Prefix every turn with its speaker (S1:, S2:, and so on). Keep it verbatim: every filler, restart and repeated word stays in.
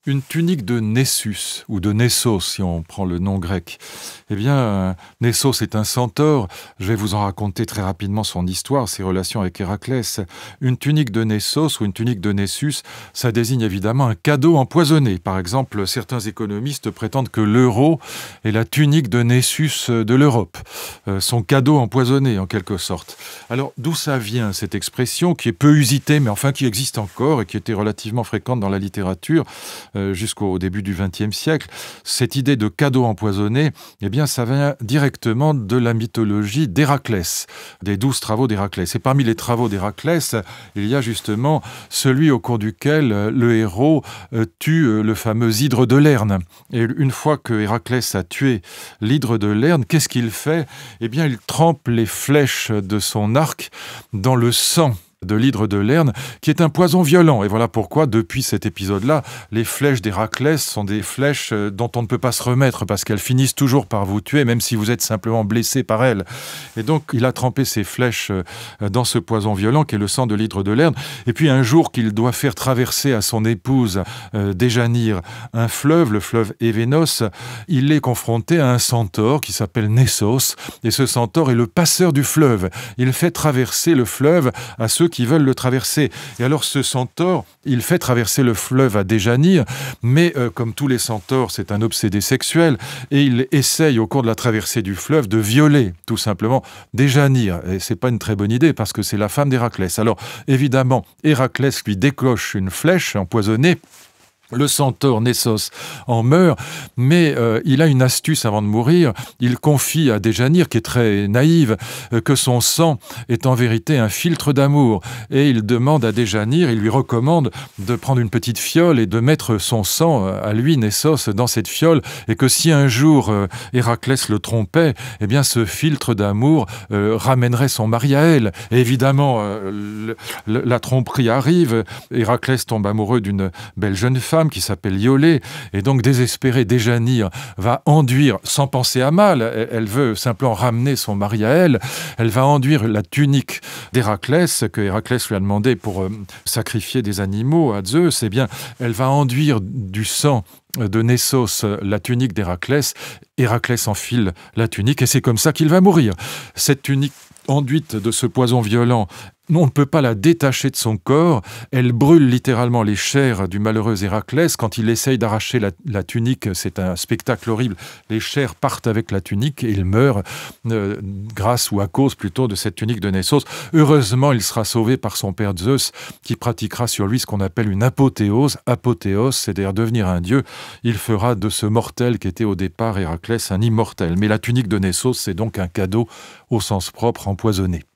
S1: Une tunique de Nessus, ou de Nessos, si on prend le nom grec. Eh bien, euh, Nessos est un centaure. Je vais vous en raconter très rapidement son histoire, ses relations avec Héraclès. Une tunique de Nessos ou une tunique de Nessus, ça désigne évidemment un cadeau empoisonné. Par exemple, certains économistes prétendent que l'euro est la tunique de Nessus de l'Europe. Euh, son cadeau empoisonné, en quelque sorte. Alors, d'où ça vient, cette expression, qui est peu usitée, mais enfin qui existe encore et qui était relativement fréquente dans la littérature Euh, jusqu'au début du vingtième siècle, cette idée de cadeau empoisonné, eh bien, ça vient directement de la mythologie d'Héraclès, des douze travaux d'Héraclès. Et parmi les travaux d'Héraclès, il y a justement celui au cours duquel euh, le héros euh, tue euh, le fameux hydre de Lerne. Et une fois que Héraclès a tué l'hydre de Lerne, qu'est-ce qu'il fait? Eh bien, il trempe les flèches de son arc dans le sang de l'hydre de Lerne, qui est un poison violent. Et voilà pourquoi, depuis cet épisode-là, les flèches d'Héraclès sont des flèches dont on ne peut pas se remettre, parce qu'elles finissent toujours par vous tuer, même si vous êtes simplement blessé par elles. Et donc, il a trempé ses flèches dans ce poison violent, qui est le sang de l'hydre de Lerne. Et puis, un jour qu'il doit faire traverser à son épouse, euh, Déjanire, un fleuve, le fleuve Événos, il est confronté à un centaure qui s'appelle Nessos. Et ce centaure est le passeur du fleuve. Il fait traverser le fleuve à ceux qui veulent le traverser. Et alors ce centaure, il fait traverser le fleuve à Déjanire, mais euh, comme tous les centaures, c'est un obsédé sexuel, et il essaye au cours de la traversée du fleuve de violer tout simplement Déjanire. Et c'est pas une très bonne idée parce que c'est la femme d'Héraclès. Alors évidemment, Héraclès lui décloche une flèche empoisonnée. Le centaure Nessos en meurt, mais euh, il a une astuce avant de mourir. Il confie à Déjanire, qui est très naïve, euh, que son sang est en vérité un filtre d'amour. Et il demande à Déjanire, il lui recommande de prendre une petite fiole et de mettre son sang, euh, à lui, Nessos, dans cette fiole, et que si un jour euh, Héraclès le trompait, eh bien ce filtre d'amour euh, ramènerait son mari à elle. Et évidemment, euh, le, le, la tromperie arrive. Héraclès tombe amoureux d'une belle jeune femme qui s'appelle Iolée, et donc désespérée, Déjanire va enduire, sans penser à mal, elle veut simplement ramener son mari à elle, elle va enduire la tunique d'Héraclès, que Héraclès lui a demandé pour euh, sacrifier des animaux à Zeus, eh bien, elle va enduire du sang de Nessos la tunique d'Héraclès. Héraclès enfile la tunique, et c'est comme ça qu'il va mourir. Cette tunique enduite de ce poison violent, on ne peut pas la détacher de son corps. Elle brûle littéralement les chairs du malheureux Héraclès. Quand il essaye d'arracher la, la tunique, c'est un spectacle horrible. Les chairs partent avec la tunique et il meurt euh, grâce ou à cause plutôt de cette tunique de Nessos. Heureusement, il sera sauvé par son père Zeus qui pratiquera sur lui ce qu'on appelle une apothéose. Apothéose, c'est-à-dire devenir un dieu. Il fera de ce mortel qui était au départ Héraclès un immortel. Mais la tunique de Nessos, c'est donc un cadeau au sens propre empoisonné.